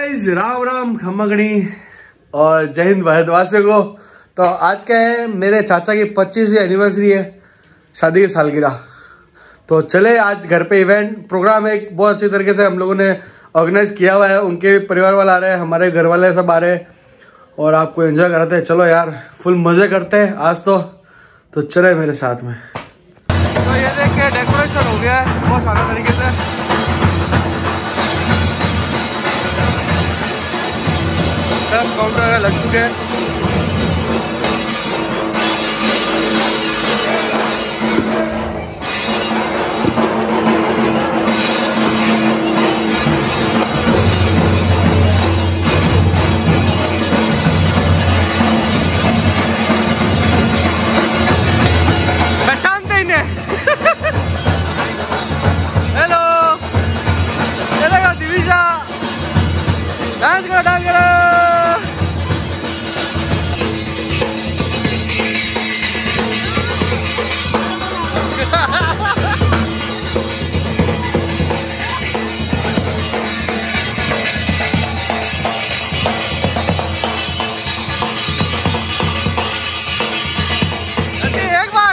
Guys, Ram Ram खम्मगणी और जय हिंद भारतवासियों को। तो आज क्या है, मेरे चाचा की 25वीं एनिवर्सरी है, शादी की सालगिरह। तो चले आज घर पे इवेंट प्रोग्राम है, बहुत अच्छी तरीके से हम लोगों ने ऑर्गेनाइज किया हुआ है। उनके परिवार वाले आ रहे हैं, हमारे घर वाले सब आ रहे हैं और आपको एंजॉय कराते हैं। चलो यार, फुल मजे करते हैं आज तो चले मेरे साथ में। तो ये देखिए डेकोरेशन हो गया है बहुत सारा तरीके से। सब काउंटर लग चुके हैं। हेलो, चलेगा दिविजा, डांस करो डांस करो। एक बार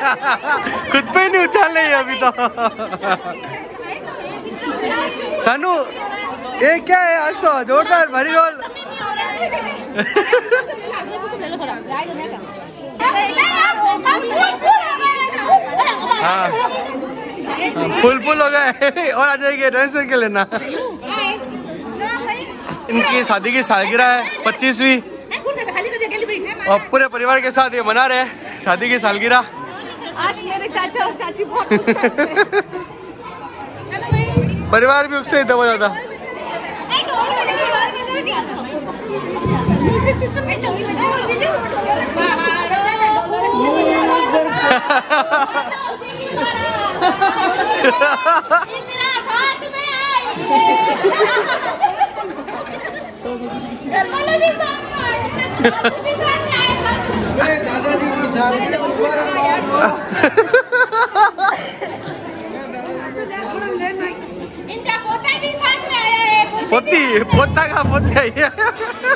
खुद पे नहीं उछाल रही है अभी तो। सानू ये क्या है आज तो जोरदार भारी रोल। हाँ फुल हो गए और आ जाएंगे, टेंशन के लेना। इनकी शादी की सालगिरह है 25वीं और पूरे परिवार के साथ ये मना रहे हैं शादी की सालगिरह। आज मेरे चाचा और चाची बहुत परिवार भी उससे बहुत ज्यादा। म्यूजिक सिस्टम में चल रही दादाजी की सालगिरह इनका पोता भी साथ में आया है। पोता का पोता ही है।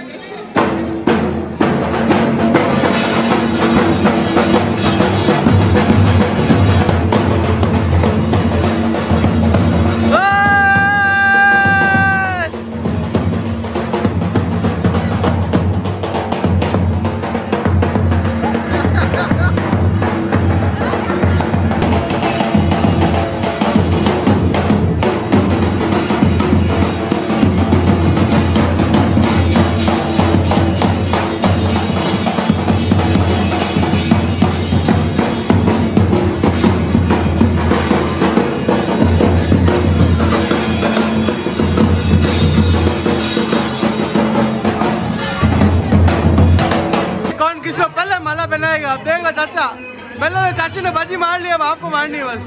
बनाएगा आप देख लो चाचा। पहले तो चाची ने बाजी मार लिया, अब आपको मारनी है बस।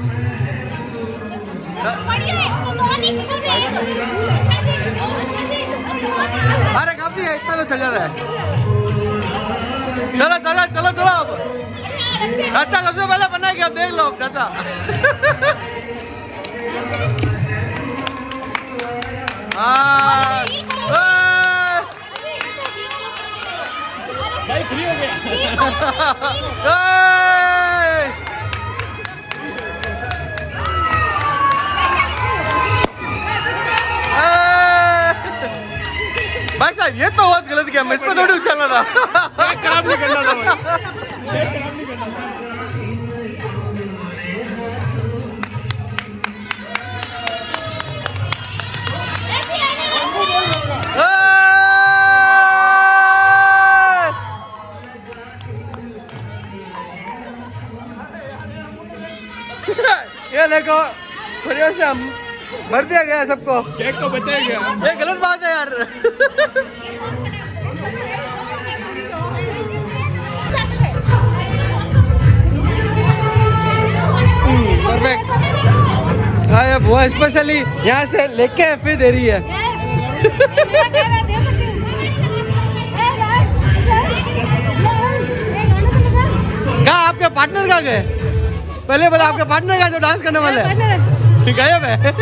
अरे काफी है, इतना तो चल जाता है। चलो चलो चलो चलो अब चाचा सबसे पहले बनाएगा, अब देख लो अब चाचा। भाई फ्री हो गया। भाई साहब ये तो बहुत गलत किया, मैं इस पर थोड़ी उछलना था। खराब नहीं करना था भाई, खराब नहीं करना था। ये देखो बढ़िया से हम भर दिया गया सबको, केक तो बचा ही गया। ये गलत बात है यार। परफेक्ट। हाँ ये बुआ स्पेशली यहाँ से लेके फिर दे रही है। कहाँ आपके पार्टनर कहाँ गए? पहले बता, आपके पार्टनर कहाँ जो डांस करने वाले हैं? गायब है।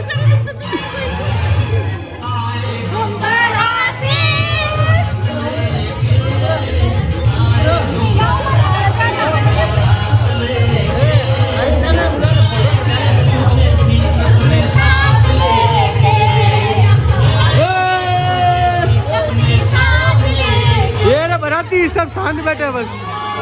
ये ना बराती सब शांत बैठे बस।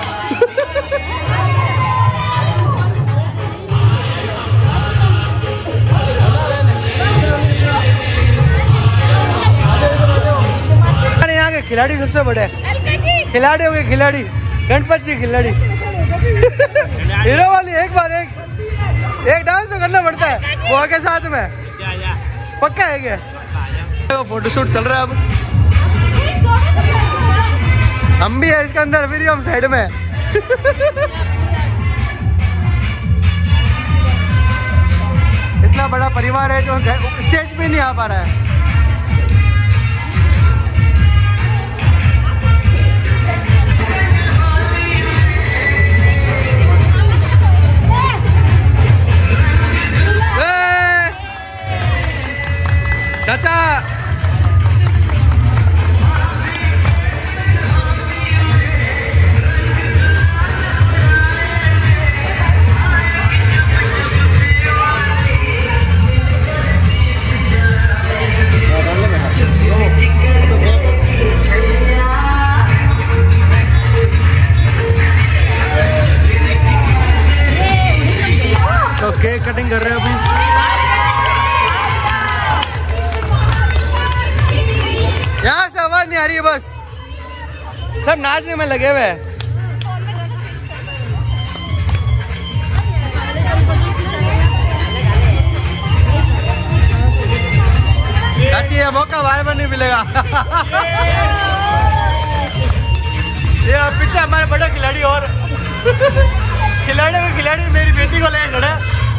यहाँ के खिलाड़ी सबसे बड़े खिलाड़ी हो गए, खिलाड़ी गणपत जी खिलाड़ी। हीरो वाली एक बार एक डांस तो करना पड़ता है बुआ के साथ में, पक्का है क्या? फोटोशूट चल रहा है अब, हम भी है इसके अंदर, फिर हम साइड में। इतना बड़ा परिवार है जो स्टेज पे नहीं आ पा रहा है। चाचा स्टार्टिंग कर रहे हैं अभी। यहाँ से आवाज नहीं आ रही है, बस सब नाचने में लगे हुए हैं। चाची ये मौका बार बार नहीं मिलेगा। ये पीछे हमारे बड़े खिलाड़ी और खिलाड़ी मेरी बेटी को लेकर खड़ा।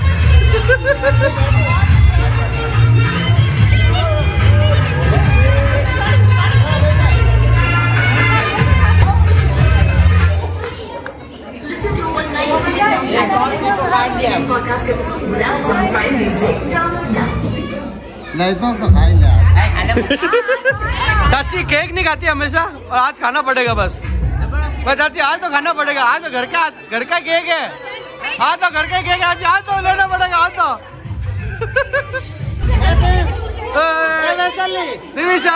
चाची केक नहीं खाती हमेशा, और आज खाना पड़ेगा बस चाची, आज तो खाना पड़ेगा। आज तो घर का केक है, आज तो घर का केक है, आज तो लेना पड़ेगा। आज तो निमिषा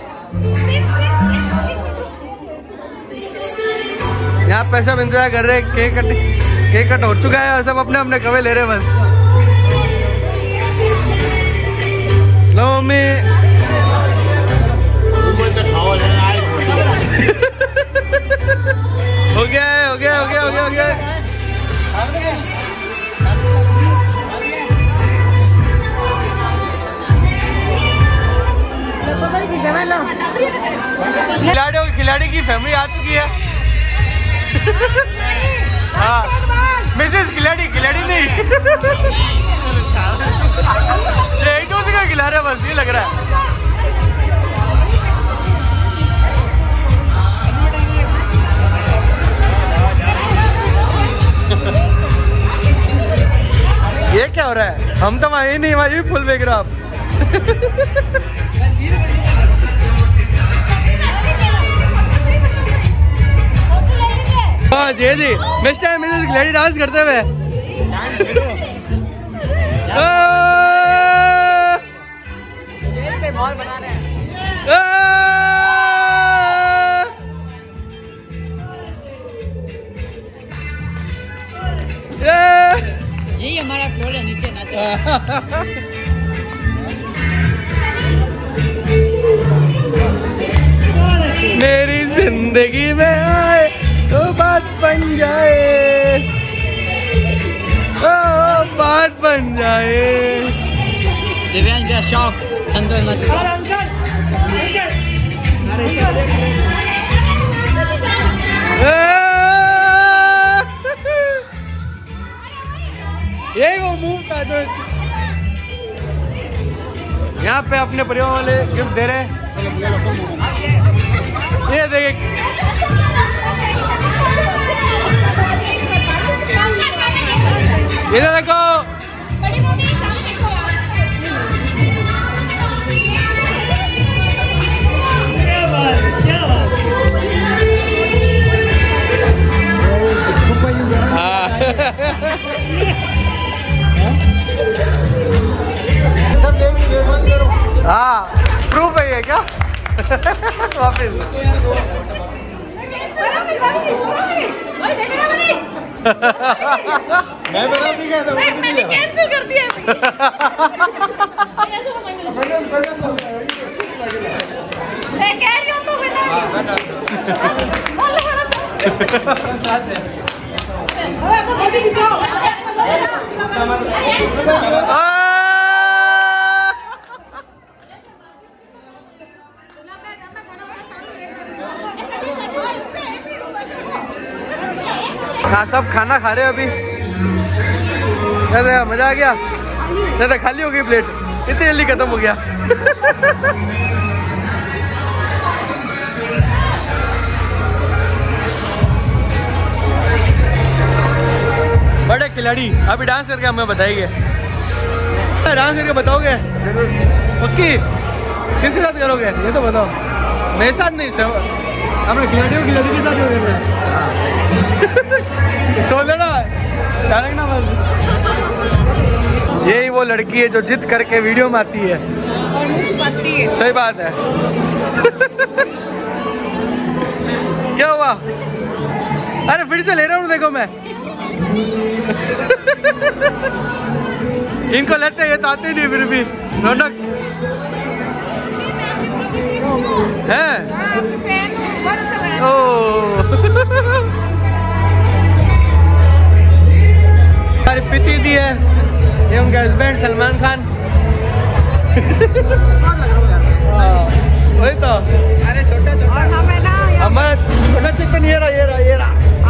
यहाँ पे सब इंतजार कर रहे हैं। केक कट हो चुका है और सब अपने अपने कवे ले रहे हैं बस। लो मम्मी हो गया। खिलाड़ी की फैमिली आ चुकी है। हाँ मिसेस खिलाड़ी नहीं ये एक दूसरे का खिला रहा है बस, ये लग रहा है। ये क्या हो रहा है? हम तो वहीं नहीं, वहीं फुल बेच रहा आप। जी जी मिस्टर मिसेस खिलाड़ी डांस करते हुए। यही हमारा फ्लोर है, नीचे नाचो। मेरी जिंदगी में आए तो बात बन जाए, ओ बात बन जाए। दिव्यांश का शौक संतोष मत। यही वो मूव था जो यहाँ पे अपने परिवार वाले गिफ्ट दे रहे हैं। ये देखिए इधर देखो, हाँ प्रूफ है ये क्या? वापिस मैं बता दी गया था, मैंने कैंसिल कर दिया। मैं कह रही हूँ तो हाँ सब खाना खा रहे हैं अभी। मजा आ गया। ज़्यादा खाली हो गई प्लेट, इतनी जल्दी खत्म हो गया। बड़े खिलाड़ी अभी डांस करके हमें बताएंगे। डांस करके बताओगे? पक्की? किसके साथ करोगे ये तो बताओ। मेरे साथ नहीं, सब अपने खिलाड़ी के साथ करोगे। सो लेना ना बस। यही वो लड़की है जो जिद करके वीडियो में आती है और मुझ छुपाती है। सही बात है। क्या हुआ? अरे फिर से ले रहा हूँ, देखो मैं। इनको लेते ये तो आते नहीं फिर भी रौनक है। ओ हमारी प्रीति दी है, ये उनके हस्बैंड सलमान खान। वही तो अरे छोटा छोटा हमें ना हमारा छोटा चिकन ये रहा।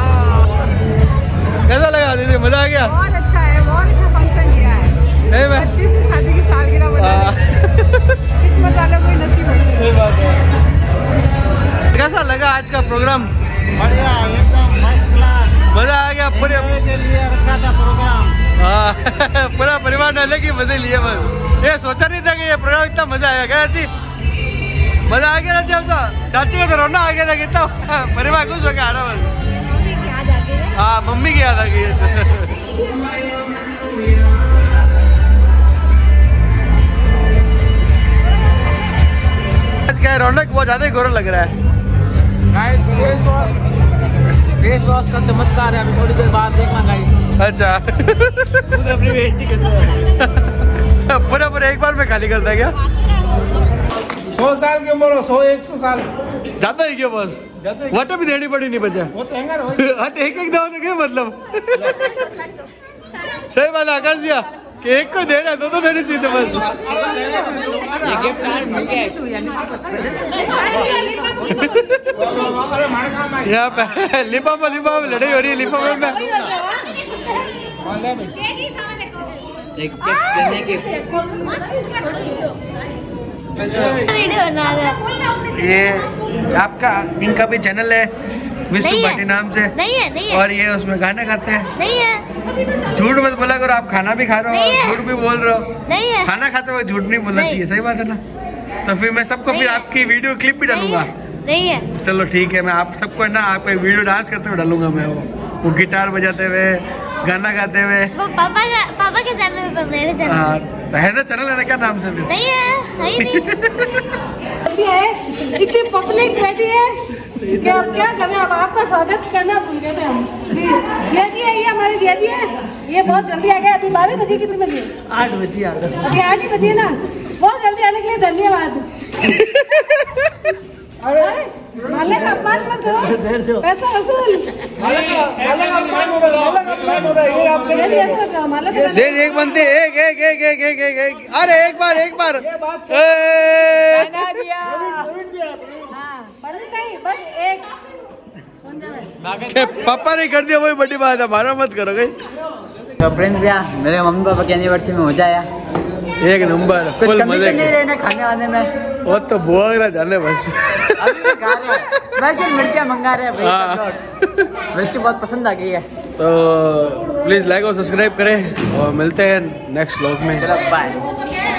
कैसा लगा दीदी, मजा आ गया? बहुत अच्छा है, बहुत अच्छा फंक्शन किया है। 25 शादी की सालगिरह मनाई, किस्मत वालों को नसीब होती है। सही बात है। कैसा लगा आज का प्रोग्राम? बढ़िया, एकदम फर्स्ट क्लास। मजा आ गया पूरे के लिए रखा था प्रोग्राम। हाँ पूरा परिवार ने अलग ही मजे लिए बस। ये सोचा नहीं था कि ये प्रोग्राम इतना मजा आएगा। क्या जी मजा आ गया ना जब तो चाची का रोना आ गया था कितना परिवार खुश हो गया आ रहा बस। हाँ मम्मी की याद आ गई। आज क्या है, रौनक बहुत ज्यादा ही गोरा लग रहा है। फेस वॉश का चमत्कार है, अभी थोड़ी देर बाद देखना गाइस। अच्छा अपनी बेइज्जती करते हैं। पूरा एक बार में खाली करता है क्या? 100 साल की उम्र हो, 100 साल जाता है क्या बस? वाटर भी देनी पड़ी नहीं बचा। वो तो हैंगर हो। हट एक दवा तो क्या मतलब? सही बात है आकाश भैया कि एक को दे रहा है, दो देनी चाहिए बस। ये गिफ्ट कार्ड मिल गया। यहाँ पे लिफाफा लड़ाई हो रही है लिफाफे में। एक गिफ्ट देने की वीडियो बना रहा ये आपका इनका भी चैनल है विश्व भाटी नाम से। नहीं है और ये उसमें गाना गाते हैं। नहीं है झूठ मत बोला करो, आप खाना भी खा रहे हो और झूठ भी बोल रहे हो। नहीं है खाना खाते हुए झूठ नहीं बोलना चाहिए, सही बात है ना? तो फिर मैं सबको फिर आपकी वीडियो क्लिप भी डालूंगा। नहीं है चलो ठीक है, मैं आप सबको ना आप वीडियो डांस करते हुए डालूंगा। मैं वो गिटार बजाते हुए गाना गाते हुए। वो पापा के चैनल पे, मेरे चैनल हाँ है ना चैनल है ना, क्या नाम से फिर? नहीं है ही नहीं। इतनी पब्लिक बैठी है कि अब क्या करें, अब आपका स्वागत करना भूल गए थे हम। जिया जी है, ये हमारी जिया जी है, ये बहुत जल्दी आ गए। अभी 12 बजे, कितने बजे? 8 बजे आ गए। अभी 8 ही बजे ना, बहुत जल्दी आने के लिए धन्यवाद। अरे माले का अपमान मत करो, पैसा वसूल। एक बनते एक अरे एक बार बस एक पापा ने कर दिया वही बड़ी बात है, हमारा मत करो गई। तो फ्रेंड्स भैया मेरे मम्मी पापा की एनिवर्सरी में हो जाया एक नंबर कुछ फुल कमी मजे तो नहीं रहना खाने वाने में। वो तो बुआ जाने बस। अभी भी खा रहे हैं, स्पेशल मिर्चियाँ मंगा रहे हैं भाई। हाँ। मिर्ची बहुत पसंद आ गई है। तो प्लीज लाइक और सब्सक्राइब करें और मिलते हैं नेक्स्ट व्लॉग में। चलो बाय।